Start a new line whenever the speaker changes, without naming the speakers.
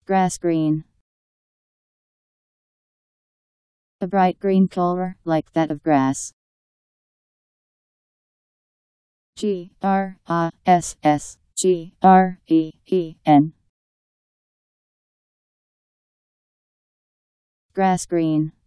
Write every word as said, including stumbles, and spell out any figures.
Grass green. A bright green color, like that of grass. G R A S S G R E E N. Grass green.